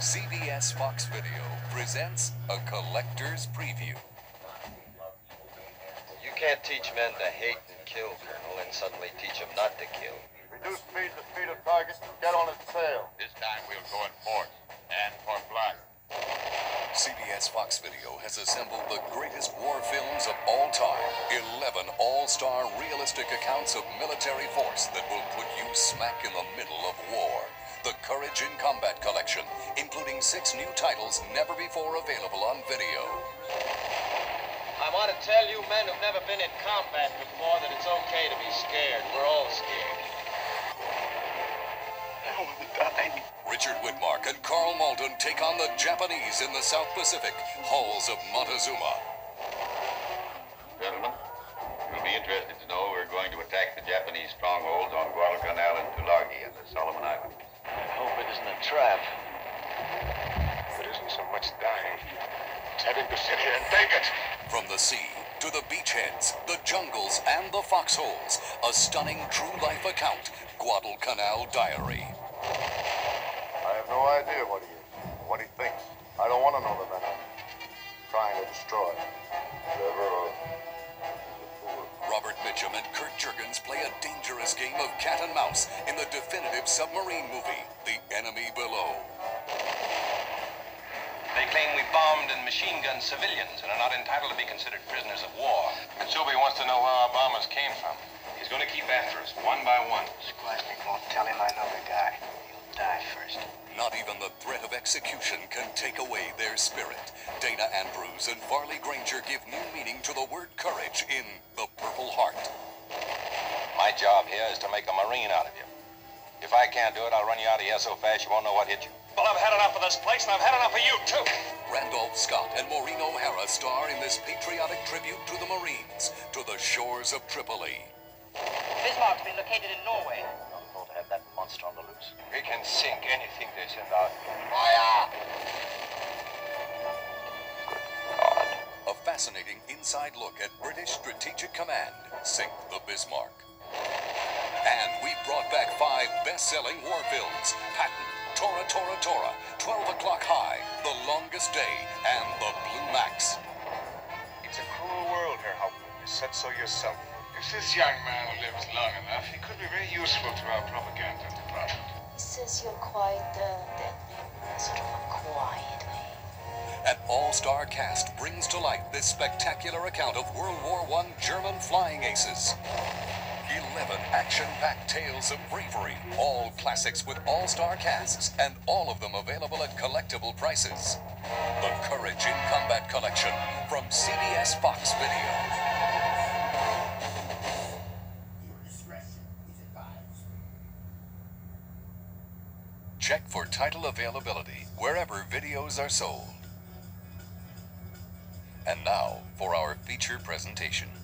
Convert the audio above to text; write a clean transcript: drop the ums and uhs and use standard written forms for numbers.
CBS Fox Video presents a collector's preview. You can't teach men to hate and kill, Colonel, and suddenly teach them not to kill. Reduce speed to the speed of target and get on its tail. This time we'll go in force and for blood. CBS Fox Video has assembled the greatest war films of all time. 11 all-star realistic accounts of military force that will put you smack in the middle of war. The Courage in Combat Collection, including 6 new titles never before available on video. I want to tell you men who've never been in combat before that it's okay to be scared. We're all scared. I want to die. Richard Widmark and Carl Malden take on the Japanese in the South Pacific, halls of Montezuma. Gentlemen, you'll be interested to know we're going to attack the Japanese strongholds on Guadalcanal and Tulagi and the Solomon Islands. I hope it isn't a trap. It isn't so much dying. It's having to sit here and take it. From the sea to the beachheads, the jungles, and the foxholes, a stunning true-life account, Guadalcanal Diary. I have no idea what he is, what he thinks. I don't want to know the men I'm trying to destroy. Whoever is a fool. Robert Mitchum and Kurt Jurgens play a dangerous game of cat and mouse in the definitive submarine movie, The Enemy Below. They claim we bombed and machine-gunned civilians and are not entitled to be considered prisoners of war. Mitsubi wants to know where our bombers came from. He's going to keep after us, one by one. Squashnik won't tell him I know the guy. He'll die first. Not even the threat of execution can take away their spirit. Dana Andrews and Farley Granger give new meaning to the word courage in The Purple Heart. My job here is to make a Marine out of you. If I can't do it, I'll run you out of here so fast you won't know what hit you. Well, I've had enough of this place, and I've had enough of you, too. Randolph Scott and Maureen O'Hara star in this patriotic tribute to the Marines, to the shores of Tripoli. Bismarck's been located in Norway. Don't have that monster on the loose. We can sink anything they send out. Fire! A fascinating inside look at British Strategic Command, Sink the Bismarck. And we brought back 5 best-selling war films, Patton, Tora, Tora, Tora, 12 O'Clock High, The Longest Day, and The Blue Max. It's a cruel world, Herr Hauptmann. You said so yourself. If this young man lives long enough, he could be very useful to our propaganda department. He says you're quite deadly, sort of a quiet way. An all-star cast brings to life this spectacular account of World War I German flying aces. 11 action-packed tales of bravery, all classics with all-star casts, and all of them available at collectible prices. The Courage in Combat Collection from CBS Fox Video. Check for title availability wherever videos are sold. And now for our feature presentation.